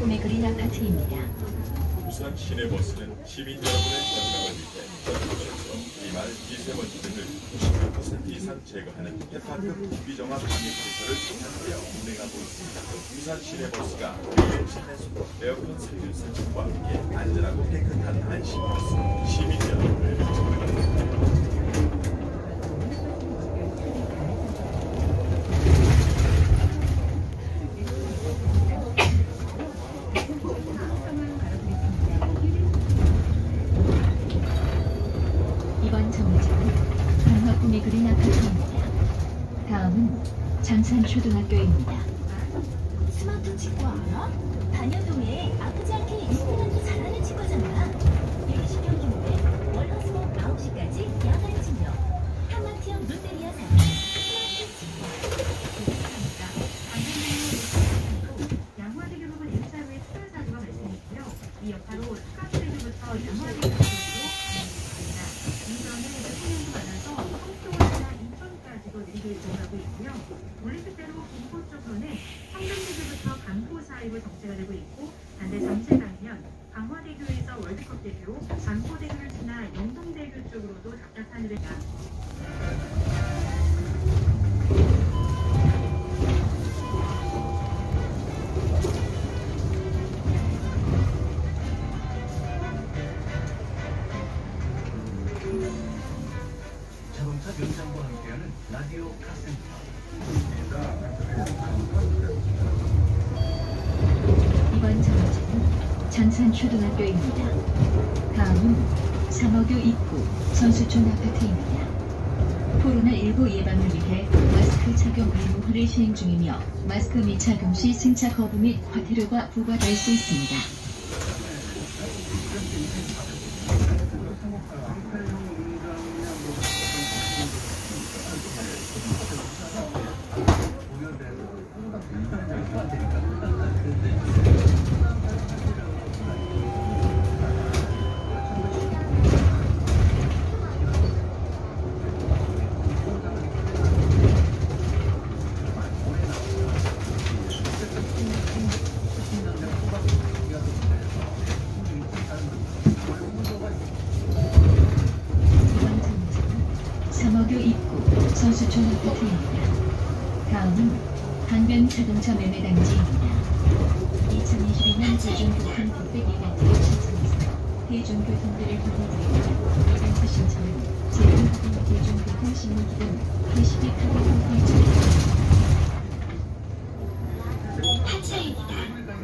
꿈에 그린 아파트입니다. 부산 시내버스는 시민 여러분의 건강을 위해 전국에서 비말, 미세먼지 등을 90% 이상 제거하는 해파급 비정화 방역 시설을 생산하여 운행하고 있습니다. 부산 시내버스가 매일 차내수 에어컨 살균 설치와 함께 안전하고 깨끗한 안심버스 시민 여러분을 찾아갑니다. 이번 정류장은 강화 꿈에 그린 아파트입니다. 다음은 장산초등학교입니다. 스마트 치과 알아? 단연동에 아프지 않게 임플란트 잘하는 치과잖아. 120평인데 월화수목 9시까지 야간 진료. 한마티형 롯데리아 사는 스마트 치과. 양화대교 부근 1차 후에 추돌 사고가 발생했고요. 이 여파로 스카스대교부터 양화대교 쪽으로 가능했습니다. 이 점에 교통량도 많아서 서울이나 인천까지도 내리고 이동하고 있고요. 올림픽대로 김포 쪽으로는 성남대교부터 강포 사이로 정체가 되고 있고, 반대 전체 방면 강화대교에서 월드컵대교, 반포대교를 지나 영동대교 쪽으로도 답답한 흐름이다. 자동차 명장과 함께하는 라디오 카센터. 이번 정류장은 장산초등학교입니다. 다음은 삼호교 입구 선수촌 아파트입니다. 코로나19 예방을 위해 마스크 착용 의무화를 시행 중이며 마스크 미착용 시 승차 거부 및 과태료가 부과될 수 있습니다. 삼호교 입구 선수촌 아파트입니다. 다음은 강변 자동차 매매 단지입니다. 2022년 대중교통 빅백 이벤트를 신청해서 대중교통비를 보내드립니다. 이벤트 신청은 제휴받은 대중교통 신문기금 게시비 카드 홈페이지입니다. 하차입니다.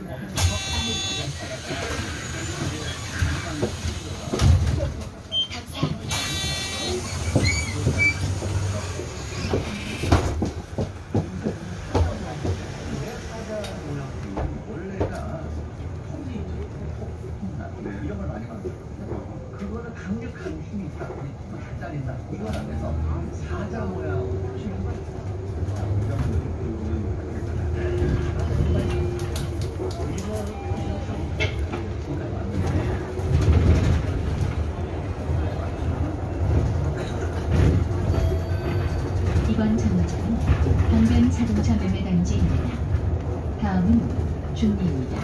이런 걸 많이 만들어요. 그거는 강력한 힘이 있다. 달린다. 이건 안 돼서 사자 모양으로 치는 거예요. 이번 정류장은 강변 자동차 매매 단지입니다. 다음은 중리입니다.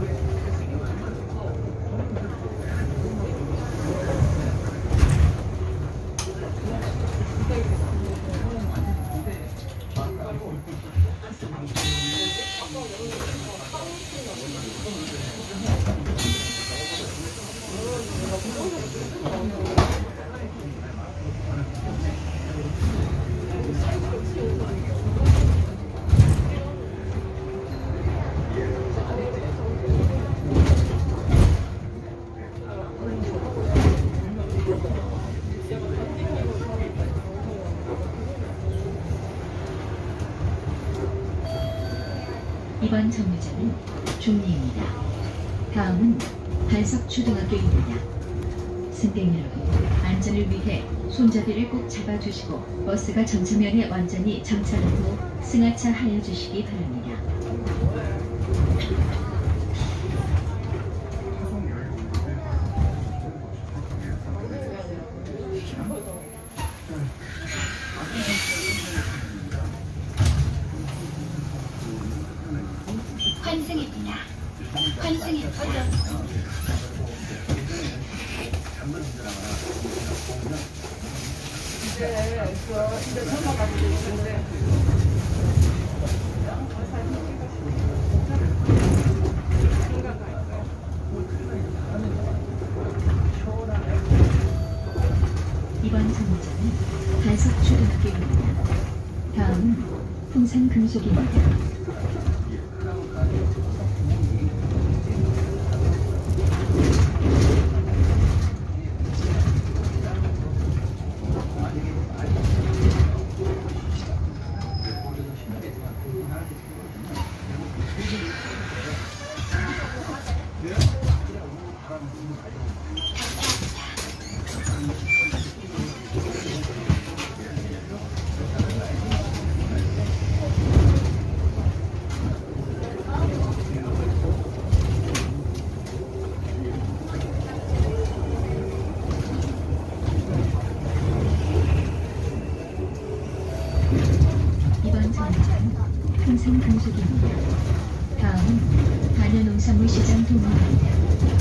이번 정류장은 중리입니다. 다음은 반석초등학교입니다. 승객 여러분, 안전을 위해 손잡이를 꼭 잡아주시고 버스가 정차면에 완전히 정차한 후 승하차 하여 주시기 바랍니다. 환승입니다. 이번 정류장은 한석초등학교입니다. 다음은 풍산금속입니다. 이번 정류장은 풍산금속입니다. 다음은 단연농산물시장 동호입니다.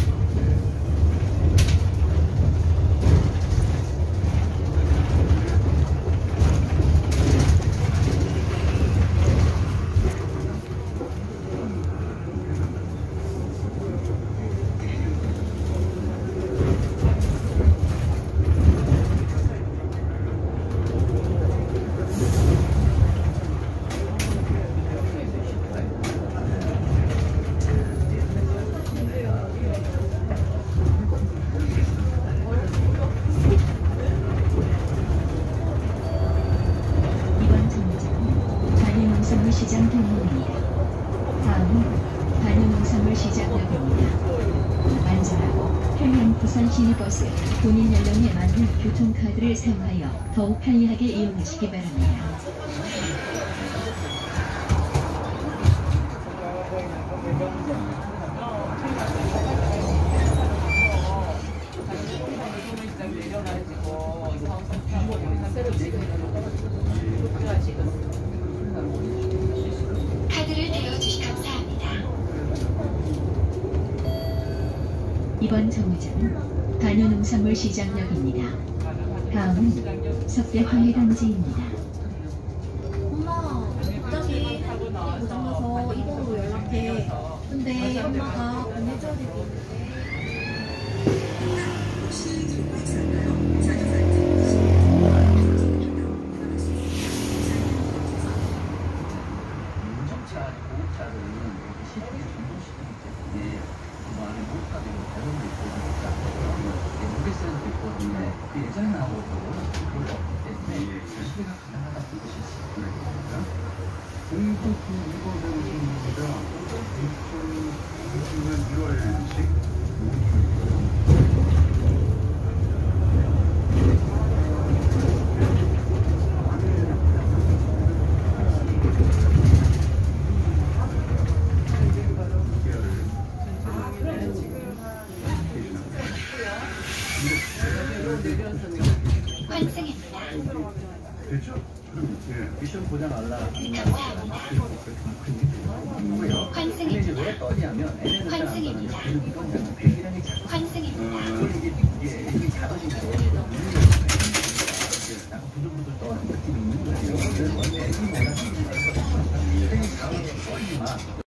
시장 동호입니다. 다음은 단연농산물시장역입니다. 안전하고 편리한 부산 시내버스 본인 연령에 맞는 교통카드를 사용하여 더욱 편리하게 이용하시기 바랍니다. 카드를 대여주시 감사합니다. 이번 정류장은 단연농산물시장역입니다. 다음은 석대황해단지입니다. 엄마, 갑자기 학교 고장나서 이번으로 연락해. 근데 엄마가 보내줘야 될 게 있는데. 운전차, 고급차를 시대의 전문시장이기 때문에 그 안에 몰카도 있고 배송도 있고 그러니까 무게세도 있거든요. 예전에 나오고 그런 거 없기 때문에 수리가 가능하다고 보실 수 있습니다. 공급 이거입니다. 2020년 1월식 환승입니다. 됐죠? 미션 보장 알라 고요. 근데 이제 왜 떠냐면 얘네는 환승입니다. 배기량이 작아. 환승입니다. 이게 작아지고 약간 부들부들 떠는 느낌이 있는 거예요. 그래서 원래